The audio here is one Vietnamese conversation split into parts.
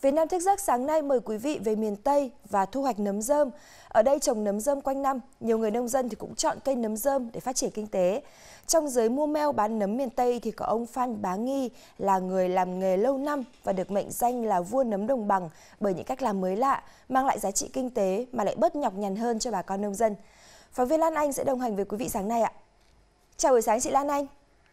Việt Nam Thức Giấc sáng nay mời quý vị về miền Tây và thu hoạch nấm rơm. Ở đây trồng nấm rơm quanh năm, nhiều người nông dân thì cũng chọn cây nấm rơm để phát triển kinh tế. Trong giới mua meo bán nấm miền Tây thì có ông Phan Bá Nghi là người làm nghề lâu năm và được mệnh danh là vua nấm đồng bằng bởi những cách làm mới lạ, mang lại giá trị kinh tế mà lại bớt nhọc nhằn hơn cho bà con nông dân. Phóng viên Lan Anh sẽ đồng hành với quý vị sáng nay ạ. Chào buổi sáng chị Lan Anh.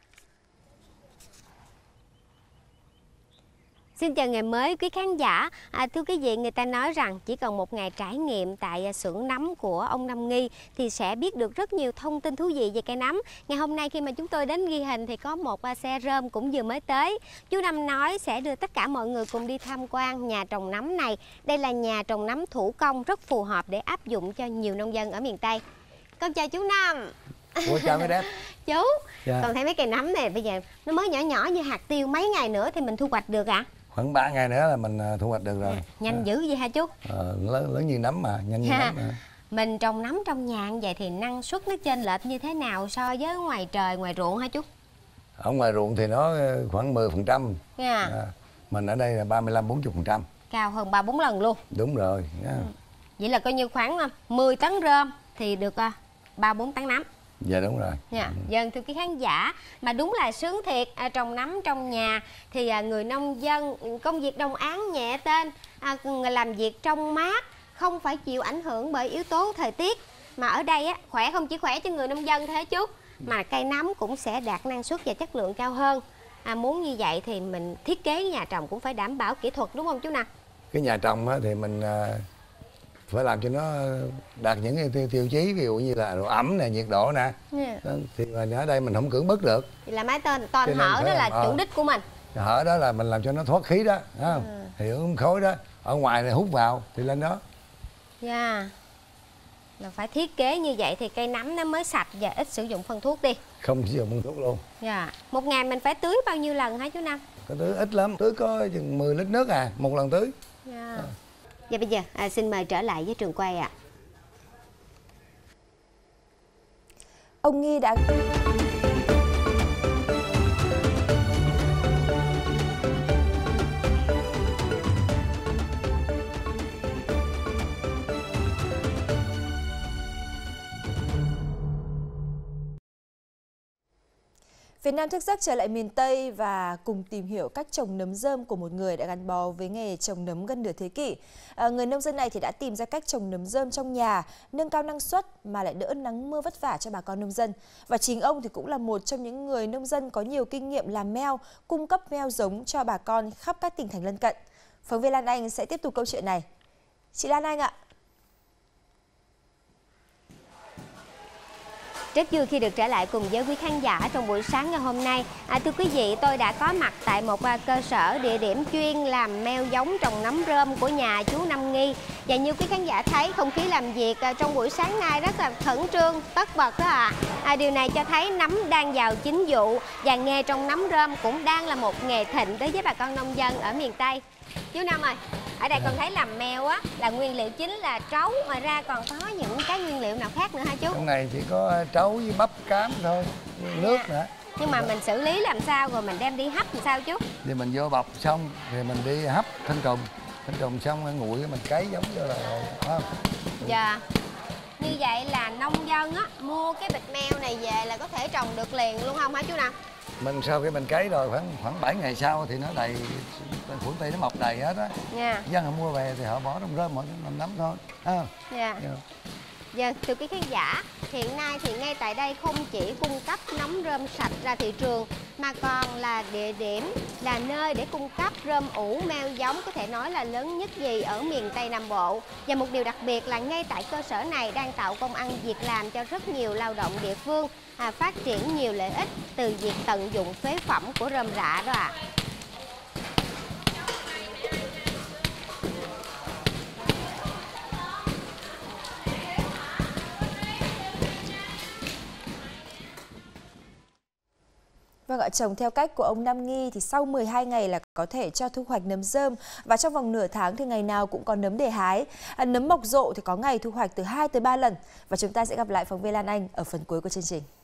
Xin chào ngày mới quý khán giả. Thưa quý vị, người ta nói rằng chỉ cần một ngày trải nghiệm tại xưởng nấm của ông Năm Nghi thì sẽ biết được rất nhiều thông tin thú vị về cây nấm. Ngày hôm nay khi mà chúng tôi đến ghi hình thì có một xe rơm cũng vừa mới tới. Chú Năm nói sẽ đưa tất cả mọi người cùng đi tham quan nhà trồng nấm này. Đây là nhà trồng nấm thủ công rất phù hợp để áp dụng cho nhiều nông dân ở miền Tây. Con chào chú Năm. Ủa chào mấy đẹp. Chú, con thấy mấy cây nấm này bây giờ nó mới nhỏ nhỏ như hạt tiêu, mấy ngày nữa thì mình thu hoạch được ạ? Khoảng 3 ngày nữa là mình thu hoạch được rồi. Nhanh dữ vậy hả chú? Lớn như nấm mà, nhanh như nấm mà. Mình trồng nấm trong nhà như vậy thì năng suất nó chênh lệch như thế nào so với ngoài trời, ngoài ruộng hả chú? Ở ngoài ruộng thì nó khoảng 10%. Mình ở đây là 35-40%. Cao hơn 3-4 lần luôn. Đúng rồi. Vậy là coi như khoảng 10 tấn rơm thì được 3-4 tấn nấm. Dạ đúng rồi. Vâng, thưa quý khán giả, mà đúng là sướng thiệt, trồng nấm trong nhà thì người nông dân công việc đồng áng nhẹ tên, làm việc trong mát, không phải chịu ảnh hưởng bởi yếu tố thời tiết. Mà ở đây khỏe không chỉ khỏe cho người nông dân thế chú, mà cây nấm cũng sẽ đạt năng suất và chất lượng cao hơn. Muốn như vậy thì mình thiết kế nhà trồng cũng phải đảm bảo kỹ thuật, đúng không chú nào? Cái nhà trồng thì mình phải làm cho nó đạt những cái tiêu chí, ví dụ như là độ ẩm nè, nhiệt độ nè. Thì ở đây mình không cưỡng bức được. Vậy là mái tôn hở đó là chủ đích của mình. Hở đó là mình làm cho nó thoát khí đó, thì ướm khối đó, ở ngoài này hút vào thì lên đó. Là phải thiết kế như vậy thì cây nấm nó mới sạch và ít sử dụng phân thuốc đi. Không sử dụng phân thuốc luôn. Một ngày mình phải tưới bao nhiêu lần hả chú Năm? Có tưới ít lắm, tưới có chừng 10 lít nước một lần tưới. Và bây giờ xin mời trở lại với trường quay ạ. Ông Nghi đã... Việt Nam Thức Giấc trở lại miền Tây và cùng tìm hiểu cách trồng nấm rơm của một người đã gắn bó với nghề trồng nấm gần nửa thế kỷ. Người nông dân này thì đã tìm ra cách trồng nấm rơm trong nhà, nâng cao năng suất mà lại đỡ nắng mưa vất vả cho bà con nông dân. Và chính ông thì cũng là một trong những người nông dân có nhiều kinh nghiệm làm meo, cung cấp meo giống cho bà con khắp các tỉnh thành lân cận. Phóng viên Lan Anh sẽ tiếp tục câu chuyện này. Chị Lan Anh ạ. Rất vui khi được trở lại cùng với quý khán giả trong buổi sáng ngày hôm nay. Thưa quý vị, tôi đã có mặt tại một cơ sở địa điểm chuyên làm meo giống trồng nấm rơm của nhà chú Năm Nghi. Và như quý khán giả thấy, không khí làm việc trong buổi sáng nay rất là khẩn trương, tất bật đó ạ. Điều này cho thấy nấm đang vào chính vụ và nghề trồng nấm rơm cũng đang là một nghề thịnh đối với bà con nông dân ở miền Tây. Chú Năm ơi, ở đây con thấy làm meo là nguyên liệu chính là trấu, ngoài ra còn có những cái nguyên liệu nào khác nữa hả chú? Trong này chỉ có trấu với bắp cám thôi, nước nữa. Nhưng mà mình xử lý làm sao rồi mình đem đi hấp làm sao chú? Thì mình vô bọc xong thì mình đi hấp thanh trùng xong nguội mình cấy giống vô là rồi, phải không? Như vậy là nông dân mua cái bịch meo này về là có thể trồng được liền luôn không hả chú nào? Mình sau khi mình cấy rồi khoảng 7 ngày sau thì nó đầy, khuẩn tây nó mọc đầy hết á. Dân họ mua về thì họ bỏ trong rơm, bỏ trong nấm thôi. Thưa quý khán giả, hiện nay thì ngay tại đây không chỉ cung cấp nấm rơm sạch ra thị trường mà còn là địa điểm, là nơi để cung cấp rơm ủ meo giống có thể nói là lớn nhất gì ở miền Tây Nam Bộ. Và một điều đặc biệt là ngay tại cơ sở này đang tạo công ăn việc làm cho rất nhiều lao động địa phương, phát triển nhiều lợi ích từ việc tận dụng phế phẩm của rơm rạ đó ạ. Vâng ạ, trồng theo cách của ông Năm Nghi thì sau 12 ngày là có thể cho thu hoạch nấm rơm và trong vòng nửa tháng thì ngày nào cũng có nấm để hái. Nấm mọc rộ thì có ngày thu hoạch từ 2 tới 3 lần và chúng ta sẽ gặp lại phóng viên Lan Anh ở phần cuối của chương trình.